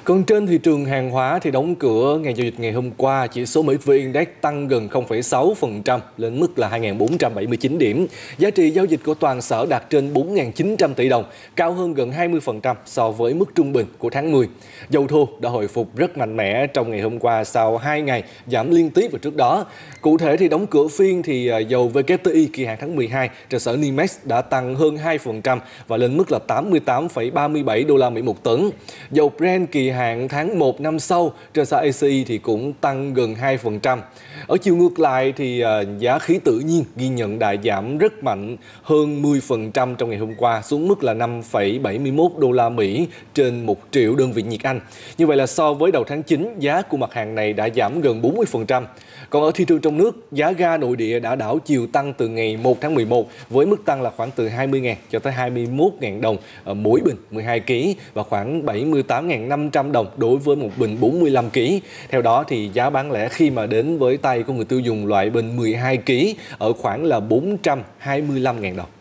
Còn trên thị trường hàng hóa thì đóng cửa ngày giao dịch ngày hôm qua, chỉ số MXV Index tăng gần 0,6% lên mức là 2.479 điểm. Giá trị giao dịch của toàn sở đạt trên 4.900 tỷ đồng, cao hơn gần 20% so với mức trung bình của tháng 10. Dầu thô đã hồi phục rất mạnh mẽ trong ngày hôm qua sau 2 ngày giảm liên tiếp vào trước đó. Cụ thể thì đóng cửa phiên thì dầu WTI kỳ hạn tháng 12 trên sở NYMEX đã tăng hơn 2% và lên mức là 88,37 đô la Mỹ một tấn. Dầu Brent kỳ hạn tháng 1 năm sau trên sở ACI thì cũng tăng gần 2%. Ở chiều ngược lại thì giá khí tự nhiên ghi nhận đà giảm rất mạnh hơn 10% trong ngày hôm qua, xuống mức là 5,71 đô la Mỹ trên 1 triệu đơn vị nhiệt Anh. Như vậy là so với đầu tháng 9, giá của mặt hàng này đã giảm gần 40%. Còn ở thị trường trong nước, giá ga nội địa đã đảo chiều tăng từ ngày 1 tháng 11 với mức tăng là khoảng từ 20.000 cho tới 21.000 đồng mỗi bình 12 kg và khoảng 78.500 đồng đối với một bình 45 kg. Theo đó thì giá bán lẻ khi mà đến với tay của người tiêu dùng loại bình 12 kg ở khoảng là 425.000 đồng.